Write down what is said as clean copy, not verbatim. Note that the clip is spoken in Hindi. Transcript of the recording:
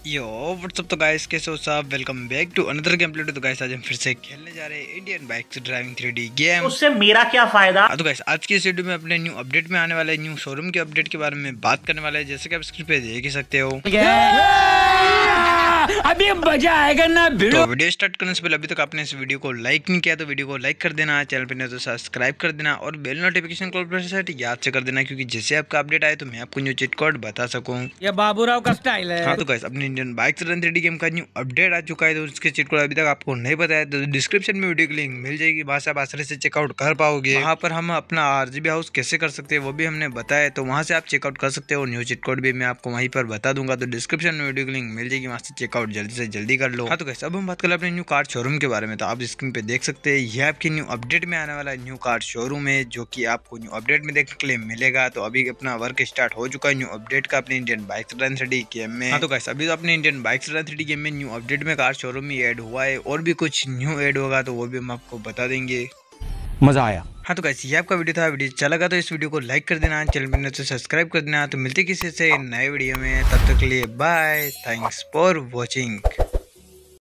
यो व्हाट्सअप तो गाइस, कैसे हो सब। Welcome back to another game play. तो गाइस आज हम फिर से खेलने जा रहे हैं Indian bikes driving 3D game. उससे मेरा क्या फायदा। तो गाइस आज की इस वीडियो में अपने न्यू अपडेट में आने वाले न्यू शोरूम के अपडेट के बारे में बात करने वाले हैं। जैसे कि आप स्क्रीन पे देख ही सकते हो। अभी मजा आएगा ना। तो वीडियो स्टार्ट करने से पहले अभी तक आपने इस वीडियो को लाइक नहीं किया तो वीडियो को लाइक कर देना, चैनल पे नहीं तो सब्सक्राइब कर देना और बेल नोटिफिकेशन कॉल पर सेट याद से कर देना, क्योंकि जैसे आपका अपडेट आए तो मैं आपको न्यू चीट कोड बता सकूं। ये बाबूराव का स्टाइल है। हाँ तो गाइस अपने Indian bikes run 3D game का न्यू अपडेट आ चुका है। तो उसके चीट कोड अभी तक आपको नहीं पता है तो डिस्क्रिप्शन में वीडियो की लिंक मिल जाएगी, वहां से आप आसानी से चेकआउट कर पाओगे। वहां पर हम अपना RGB हाउस कैसे कर सकते हैं वो भी हमने बताया, तो वहां से आप चेकआउट कर सकते हो। न्यू चीट कोड भी मैं आपको वहीं पर बता दूंगा, तो डिस्क्रिप्शन में वीडियो की लिंक मिल जाएगी, वहां से चेकआउट जल्दी से जल्दी कर लो। हाँ तो गाइस अब हम बात कर अपने न्यू कार शोरूम के बारे में। तो आप स्क्रीन पे देख सकते हैं ये आपके न्यू अपडेट में आने वाला न्यू कार शोरूम है, जो कि आपको न्यू अपडेट में देखने के लिए मिलेगा। तो अभी अपना वर्क स्टार्ट हो चुका है न्यू अपडेट का अपने Indian bikes run 3D game में। हाँ तो गाइस अभी तो अपने Indian bikes run 3D game में न्यू अपडेट में कार शोरूम ही ऐड हुआ है, और भी कुछ न्यू ऐड होगा तो वो भी हम आपको बता देंगे। मजा आया। हाँ तो गाइस ये आपका वीडियो था। वीडियो अच्छा लगा तो इस वीडियो को लाइक कर देना, चैनल पर नए तो सब्सक्राइब कर देना। तो मिलते किसी से नए वीडियो में, तब तक के लिए बाय, थैंक्स फॉर वॉचिंग।